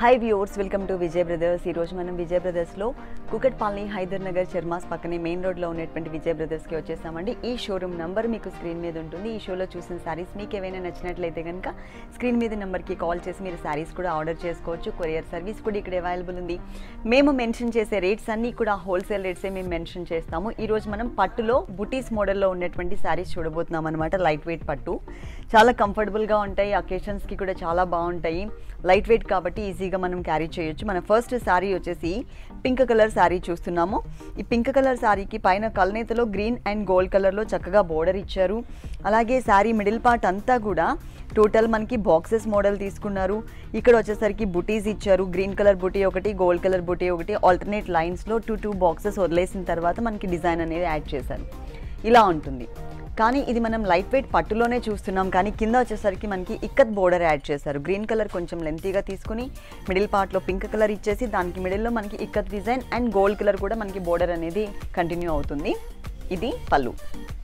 Hi viewers, welcome to Vijay Brothers. ఈ రోజు మనం విజయ్ బ్రదర్స్ లో కుకట్పల్లి హైదర్నగర్ చర్మాస్ పక్కనే మెయిన్ రోడ్ లో ఉన్నటువంటి విజయ్ బ్రదర్స్ కి వచ్చేసామండి. ఈ షోరూమ్ నంబర్ మీకు స్క్రీన్ మీద ఉంటుంది. ఈ షోలో చూసిన సారీస్ మీకు ఏమైనా నచ్చినట్లయితే గనుక స్క్రీన్ మీద నంబర్ కి కాల్ చేసి మీరు సారీస్ కూడా ఆర్డర్ చేసుకోవచ్చు. కొరియర్ సర్వీస్ కూడా ఇక్కడ అవైలబుల్ ఉంది. మేము మెన్షన్ చేసే రేట్స్ అన్ని కూడా హోల్సేల్ రేట్స్ మేము మెన్షన్ చేస్తాము. ఈ రోజు మనం పట్టులో బుటీస్ మోడల్లో ఉన్నటువంటి సారీస్ చూడబోతున్నాం అన్నమాట. లైట్ వెయిట్ పట్టు చాలా కంఫర్టబుల్ గా ఉంటాయి. అకేషన్స్ కి కూడా చాలా బాగుంటాయి. లైట్ వెయిట్ కాబట్టి ఈజీగా మనం క్యారీ చేయొచ్చు. మన ఫస్ట్ శారీ వచ్చేసి పింక్ కలర్ శారీ చూస్తున్నాము. ఈ పింక్ కలర్ శారీకి పైన కల్నేతలో గ్రీన్ అండ్ గోల్డ్ కలర్లో చక్కగా బోర్డర్ ఇచ్చారు. అలాగే శారీ మిడిల్ పార్ట్ అంతా కూడా టోటల్ మనకి బాక్సెస్ మోడల్ తీసుకున్నారు. ఇక్కడ వచ్చేసరికి బుటీస్ ఇచ్చారు. గ్రీన్ కలర్ బుటీ ఒకటి, గోల్డ్ కలర్ బుటీ ఒకటి, ఆల్టర్నేట్ లైన్స్లో టూ బాక్సెస్ వదిలేసిన తర్వాత మనకి డిజైన్ అనేది యాడ్ చేశారు. ఇలా ఉంటుంది. కానీ ఇది మనం లైట్ వెయిట్ పట్టులోనే చూస్తున్నాం. కానీ కింద వచ్చేసరికి మనకి ఇక్కత్ బోర్డర్ యాడ్ చేశారు. గ్రీన్ కలర్ కొంచెం లెంతీగా తీసుకుని మిడిల్ పార్ట్లో పింక్ కలర్ ఇచ్చేసి దానికి మిడిల్లో మనకి ikat design and gold colour కూడా మనకి బోర్డర్ అనేది కంటిన్యూ అవుతుంది. ఇది పళ్ళు.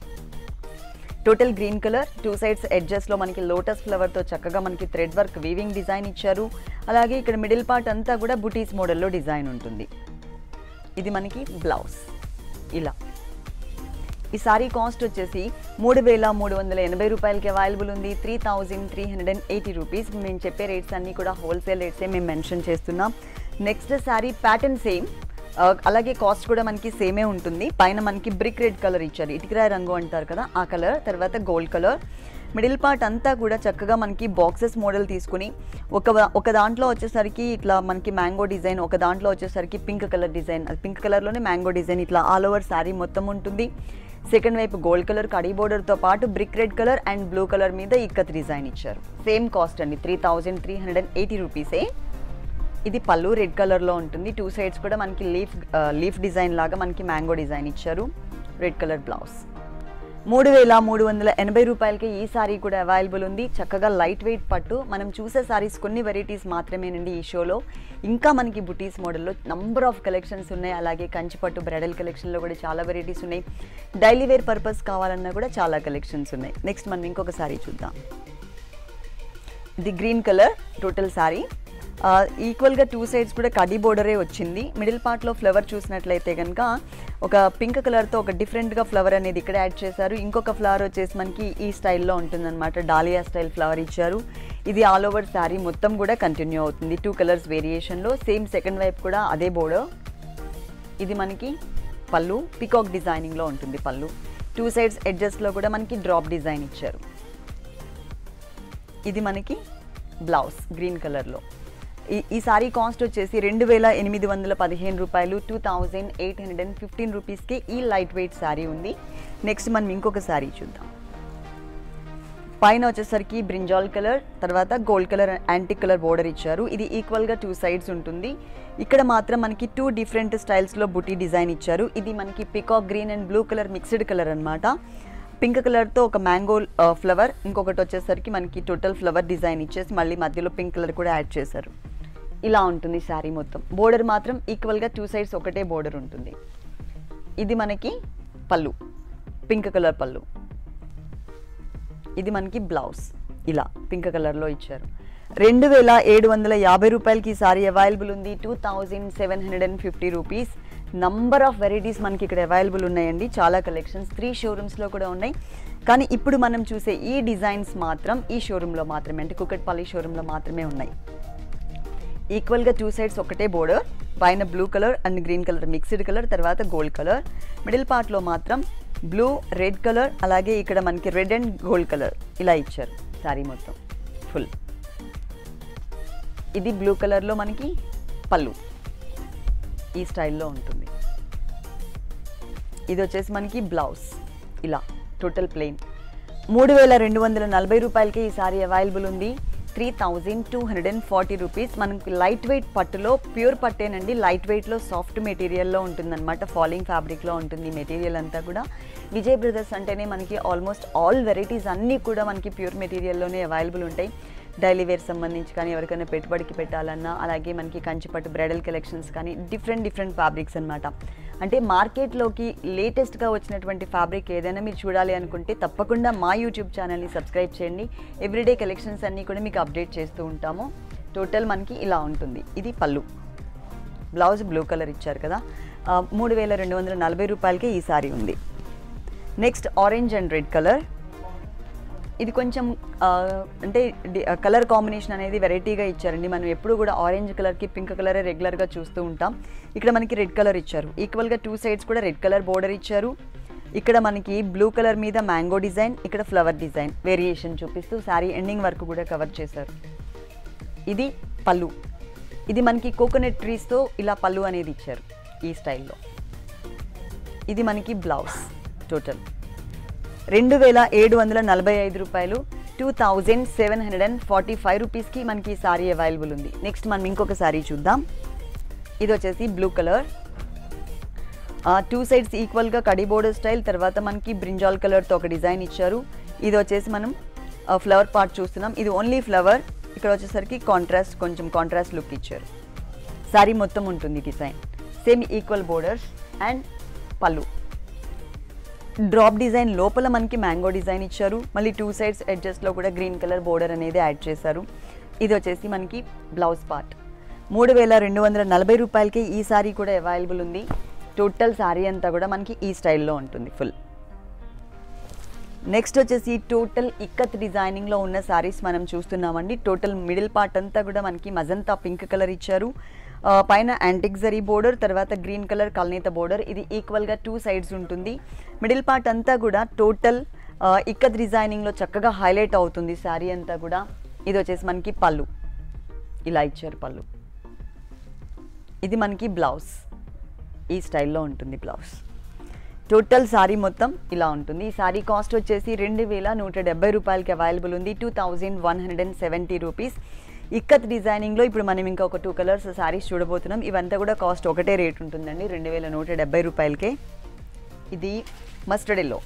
Total green colour, two sides ఎడ్జెస్లో మనకి లోటస్ ఫ్లవర్తో చక్కగా మనకి థ్రెడ్ వర్క్ వీవింగ్ డిజైన్ ఇచ్చారు. అలాగే ఇక్కడ మిడిల్ పార్ట్ అంతా కూడా బుటీస్ మోడల్లో డిజైన్ ఉంటుంది. ఇది మనకి బ్లౌజ్. ఇలా ఈ సారీ కాస్ట్ వచ్చేసి 3,380 రూపాయలకి అవైలబుల్ ఉంది. 3,380 రూపీస్. మేము చెప్పే రేట్స్ అన్నీ కూడా హోల్సేల్ రేట్సే మేము మెన్షన్ చేస్తున్నాం. నెక్స్ట్ సారీ ప్యాటర్న్ సేమ్, అలాగే కాస్ట్ కూడా మనకి సేమే ఉంటుంది. పైన మనకి బ్రిక్ రెడ్ కలర్ ఇచ్చారు. ఇటుకరాయి రంగు అంటారు కదా ఆ కలర్, తర్వాత గోల్డ్ కలర్. మిడిల్ పార్ట్ అంతా కూడా చక్కగా మనకి బాక్సెస్ మోడల్ తీసుకుని ఒక దాంట్లో వచ్చేసరికి ఇట్లా మనకి మ్యాంగో డిజైన్, ఒక దాంట్లో వచ్చేసరికి పింక్ కలర్ డిజైన్, అది పింక్ కలర్లోనే మ్యాంగో డిజైన్, ఇట్లా ఆల్ ఓవర్ శారీ మొత్తం ఉంటుంది. సెకండ్ వైపు గోల్డ్ కలర్ కడీ బోర్డర్తో పాటు brick red colour and blue colour మీద ఇక్కత్ డిజైన్ ఇచ్చారు. సేమ్ కాస్ట్ అండి, 3,380 రూపీసే. ఇది పళ్ళు రెడ్ కలర్లో ఉంటుంది. టూ సైడ్స్ కూడా మనకి లీఫ్ డిజైన్ లాగా మనకి మ్యాంగో డిజైన్ ఇచ్చారు. Red colour blouse. 3,380 రూపాయలకి ఈ సారీ కూడా అవైలబుల్ ఉంది. చక్కగా లైట్ వెయిట్ పట్టు. మనం చూసే సారీస్ కొన్ని వెరైటీస్ మాత్రమేనండి ఈ షోలో. ఇంకా మనకి బుటీస్ మోడల్లో నంబర్ ఆఫ్ కలెక్షన్స్ ఉన్నాయి. అలాగే కంచి పట్టు బ్రైడల్ కలెక్షన్లో కూడా చాలా వెరైటీస్ ఉన్నాయి. డైలీ వేర్ పర్పస్ కావాలన్నా కూడా చాలా కలెక్షన్స్ ఉన్నాయి. నెక్స్ట్ మనం ఇంకొక సారీ చూద్దాం. ఇది గ్రీన్ కలర్ టోటల్ సారీ. ఈక్వల్గా టూ సైడ్స్ కూడా కడీ బోర్డరే వచ్చింది. మిడిల్ పార్ట్లో ఫ్లవర్ చూసినట్లయితే కనుక ఒక పింక్ కలర్తో ఒక డిఫరెంట్గా ఫ్లవర్ అనేది ఇక్కడ యాడ్ చేశారు. ఇంకొక ఫ్లవర్ వచ్చేసి మనకి ఈ స్టైల్లో ఉంటుందన్నమాట. డాలియా స్టైల్ ఫ్లవర్ ఇచ్చారు. ఇది ఆల్ ఓవర్ శారీ మొత్తం కూడా కంటిన్యూ అవుతుంది. టూ కలర్స్ వేరియేషన్లో. సేమ్ సెకండ్ వైపు కూడా అదే బోర్డర్. ఇది మనకి పళ్ళు, పికాక్ డిజైనింగ్లో ఉంటుంది పళ్ళు. టూ సైడ్స్ ఎడ్జెస్లో కూడా మనకి డ్రాప్ డిజైన్ ఇచ్చారు. ఇది మనకి బ్లౌజ్ గ్రీన్ కలర్లో. ఈ సారీ కాస్ట్ వచ్చేసి 2,815 రూపాయలు. 2,815 రూపీస్కి ఈ లైట్ వెయిట్ శారీ ఉంది. నెక్స్ట్ మనం ఇంకొక శారీ చూద్దాం. పైన వచ్చేసరికి బ్రింజాల్ కలర్, తర్వాత gold colour antique colour border ఇచ్చారు. ఇది ఈక్వల్గా టూ సైడ్స్ ఉంటుంది. ఇక్కడ మాత్రం మనకి టూ డిఫరెంట్ స్టైల్స్లో బుటీ డిజైన్ ఇచ్చారు. ఇది మనకి peacock green and blue colour mixed colour అనమాట. పింక్ కలర్తో ఒక మ్యాంగో ఫ్లవర్, ఇంకొకటి వచ్చేసరికి మనకి టోటల్ ఫ్లవర్ డిజైన్ ఇచ్చేసి మళ్ళీ మధ్యలో పింక్ కలర్ కూడా యాడ్ చేశారు. ఇలా ఉంటుంది శారీ మొత్తం. బోర్డర్ మాత్రం ఈక్వల్గా టూ సైడ్స్ ఒకటే బోర్డర్ ఉంటుంది. ఇది మనకి పళ్ళు, పింక్ కలర్ పళ్ళు. ఇది మనకి బ్లౌజ్. ఇలా పింక్ కలర్లో ఇచ్చారు. 2,750 రూపాయలకి ఈ సారీ అవైలబుల్ ఉంది. 2,750 రూపీస్. నంబర్ ఆఫ్ వెరైటీస్ మనకి ఇక్కడ అవైలబుల్ ఉన్నాయండి. చాలా కలెక్షన్స్ 3 షోరూమ్స్లో కూడా ఉన్నాయి. కానీ ఇప్పుడు మనం చూసే ఈ డిజైన్స్ మాత్రం ఈ షోరూంలో మాత్రమే, అంటే కుకట్పల్లి షోరూంలో మాత్రమే ఉన్నాయి. ఈక్వల్గా టూ సైడ్స్ ఒకటే బోర్డర్. పైన blue colour and green colour mixed colour, తర్వాత గోల్డ్ కలర్. మిడిల్ పార్ట్లో మాత్రం బ్లూ, రెడ్ కలర్, అలాగే ఇక్కడ మనకి రెడ్ అండ్ గోల్డ్ కలర్ ఇలా ఇచ్చారు శారీ మొత్తం ఫుల్. ఇది బ్లూ కలర్లో మనకి పళ్ళు ఈ స్టైల్లో ఉంటుంది. ఇది వచ్చేసి మనకి బ్లౌజ్. ఇలా టోటల్ ప్లెయిన్. 3,240 రూపాయలకి ఈ సారీ అవైలబుల్ ఉంది. 3,240 రూపీస్. మనకి లైట్ వెయిట్ పట్టులో ప్యూర్ పట్టేనండి. లైట్ వెయిట్లో సాఫ్ట్ మెటీరియల్లో ఉంటుందన్నమాట. ఫాలింగ్ ఫ్యాబ్రిక్లో ఉంటుంది మెటీరియల్ అంతా కూడా. విజయ్ బ్రదర్స్ అంటేనే మనకి ఆల్మోస్ట్ ఆల్ వెరైటీస్ అన్నీ కూడా మనకి ప్యూర్ మెటీరియల్లోనే అవైలబుల్ ఉంటాయి. డైలీ వేర్ సంబంధించి కానీ ఎవరికైనా పెట్టుబడికి పెట్టాలన్నా, అలాగే మనకి కంచిపట్టు బ్రైడల్ కలెక్షన్స్ కానీ డిఫరెంట్ ఫ్యాబ్రిక్స్ అనమాట. అంటే మార్కెట్లోకి లేటెస్ట్గా వచ్చినటువంటి ఫ్యాబ్రిక్ ఏదైనా మీరు చూడాలి అనుకుంటే తప్పకుండా మా యూట్యూబ్ ఛానల్ని సబ్స్క్రైబ్ చేయండి. ఎవ్రీడే కలెక్షన్స్ అన్నీ కూడా మీకు అప్డేట్ చేస్తూ ఉంటాము. టోటల్ మనకి ఇలా ఉంటుంది. ఇది పళ్ళు. బ్లౌజ్ బ్లూ కలర్ ఇచ్చారు కదా. 3240 రూపాయలకి ఈ సారీ ఉంది. Next orange and red colour. ఇది కొంచెం అంటే కలర్ కాంబినేషన్ అనేది వెరైటీగా ఇచ్చారండి. మనం ఎప్పుడు కూడా ఆరెంజ్ కలర్కి పింక్ కలరే రెగ్యులర్గా చూస్తూ ఉంటాం. ఇక్కడ మనకి రెడ్ కలర్ ఇచ్చారు. ఈక్వల్గా 2 సైడ్స్ కూడా రెడ్ కలర్ బోర్డర్ ఇచ్చారు. ఇక్కడ మనకి బ్లూ కలర్ మీద మ్యాంగో డిజైన్, ఇక్కడ ఫ్లవర్ డిజైన్ వేరియేషన్ చూపిస్తూ శారీ ఎండింగ్ వరకు కూడా కవర్ చేశారు. ఇది పళ్ళు. ఇది మనకి కోకోనట్ ట్రీస్తో ఇలా పళ్ళు అనేది ఇచ్చారు ఈ స్టైల్లో. ఇది మనకి బ్లౌజ్. టోటల్ 2745 రూపాయలు, 2745 రూపీస్కి మనకి ఈ సారీ అవైలబుల్ ఉంది. నెక్స్ట్ మనం ఇంకొక సారీ చూద్దాం. ఇది వచ్చేసి బ్లూ కలర్. 2 సైడ్స్ ఈక్వల్గా కడి బోర్డర్ స్టైల్, తర్వాత మనకి బ్రింజాల్ కలర్తో ఒక డిజైన్ ఇచ్చారు. ఇది వచ్చేసి మనం ఫ్లవర్ పార్ట్ చూస్తున్నాం. ఇది ఓన్లీ ఫ్లవర్. ఇక్కడ వచ్చేసరికి కాంట్రాస్ట్, కొంచెం కాంట్రాస్ట్ లుక్ ఇచ్చారు. సారీ మొత్తం ఉంటుంది design. Same equal borders and పళ్ళు. డ్రాప్ డిజైన్ లోపల మనకి మ్యాంగో డిజైన్ ఇచ్చారు. మళ్ళీ 2 సైడ్స్ ఎడ్జెస్ట్లో కూడా గ్రీన్ కలర్ బోర్డర్ అనేది యాడ్ చేశారు. ఇది వచ్చేసి మనకి బ్లౌజ్ పార్ట్. 3240 రూపాయలకి ఈ సారీ కూడా అవైలబుల్ ఉంది. టోటల్ సారీ అంతా కూడా మనకి ఈ స్టైల్లో ఉంటుంది ఫుల్. నెక్స్ట్ వచ్చేసి టోటల్ ఇక్కత్ డిజైనింగ్లో ఉన్న సారీస్ మనం చూస్తున్నామండి. టోటల్ మిడిల్ పార్ట్ అంతా కూడా మనకి మజంతా పింక్ కలర్ ఇచ్చారు. పైన యాంటిక్ జరీ బోర్డర్, తర్వాత గ్రీన్ కలర్ కల్నేత బోర్డర్. ఇది ఈక్వల్గా 2 సైడ్స్ ఉంటుంది. మిడిల్ పార్ట్ అంతా కూడా టోటల్ ఇక్కత్ డిజైనింగ్లో చక్కగా హైలైట్ అవుతుంది శారీ అంతా కూడా. ఇది వచ్చేసి మనకి పళ్ళు. ఇలా ఇచ్చారు పళ్ళు. ఇది మనకి బ్లౌజ్. ఈ స్టైల్లో ఉంటుంది బ్లౌజ్. టోటల్ సారీ మొత్తం ఇలా ఉంటుంది. ఈ సారీ కాస్ట్ వచ్చేసి 2170 రూపాయలకి అవైలబుల్ ఉంది. 2170 రూపీస్. ఇక్కత్ డిజైనింగ్లో ఇప్పుడు మనం ఇంకా ఒక 2 కలర్స్ సారీస్ చూడబోతున్నాం. ఇవంతా కూడా కాస్ట్ ఒకటే రేట్ ఉంటుందండి, 2170 రూపాయలకే. ఇది mustard yellow.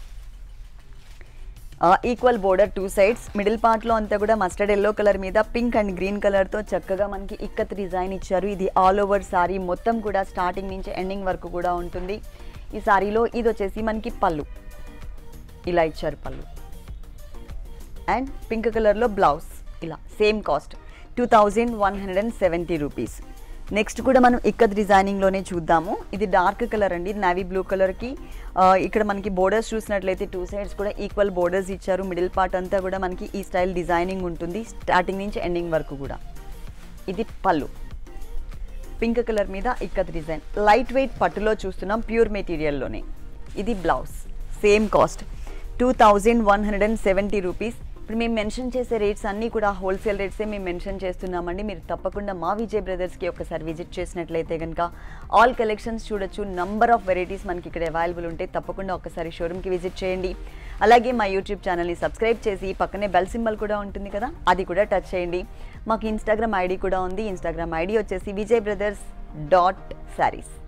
Equal border 2 sides. Middle పార్ట్లో అంతా కూడా మస్టర్డ్ ఎల్లో కలర్ మీద పింక్ అండ్ గ్రీన్ కలర్తో చక్కగా మనకి ఇక్కత్ డిజైన్ ఇచ్చారు. ఇది ఆల్ ఓవర్ సారీ మొత్తం కూడా స్టార్టింగ్ నుంచి ఎండింగ్ వరకు కూడా ఉంటుంది. ఈ సారీలో ఇది వచ్చేసి మనకి పళ్ళు. ఇలా ఇచ్చారు పళ్ళు. అండ్ పింక్ కలర్లో బ్లౌజ్. ఇలా సేమ్ కాస్ట్ 2170 రూపీస్. నెక్స్ట్ కూడా మనం ఇక్కత్ డిజైనింగ్లోనే చూద్దాము. ఇది డార్క్ కలర్ అండి, నావీ బ్లూ కలర్కి. ఇక్కడ మనకి బోర్డర్స్ చూసినట్లయితే 2 సైడ్స్ కూడా ఈక్వల్ బోర్డర్స్ ఇచ్చారు. మిడిల్ పార్ట్ అంతా కూడా మనకి ఈ స్టైల్ డిజైనింగ్ ఉంటుంది స్టార్టింగ్ నుంచి ఎండింగ్ వరకు కూడా. ఇది పళ్ళు. పింక్ కలర్ మీద ఇక్కత్ డిజైన్. లైట్ వెయిట్ పట్టులో చూస్తున్నాం, ప్యూర్ మెటీరియల్లోనే. ఇది బ్లౌజ్. Same cost 2170 rupees. ఇప్పుడు మేము మెన్షన్ చేసే రేట్స్ అన్నీ కూడా హోల్సేల్ రేట్సే మేము మెన్షన్ చేస్తున్నామండి. మీరు తప్పకుండా మా విజయ్ బ్రదర్స్కి ఒకసారి విజిట్ చేసినట్లయితే కనుక ఆల్ కలెక్షన్స్ చూడొచ్చు. నంబర్ ఆఫ్ వెరైటీస్ మనకి ఇక్కడ అవైలబుల్ ఉంటాయి. తప్పకుండా ఒకసారి షోరూమ్కి విజిట్ చేయండి. అలాగే మా యూట్యూబ్ ఛానల్ని సబ్స్క్రైబ్ చేసి పక్కనే బెల్ సింబల్ కూడా ఉంటుంది కదా, అది కూడా టచ్ చేయండి. మాకు ఇన్స్టాగ్రామ్ ఐడి కూడా ఉంది. ఇన్స్టాగ్రామ్ ఐడి వచ్చేసి vijaybrothers.sarees.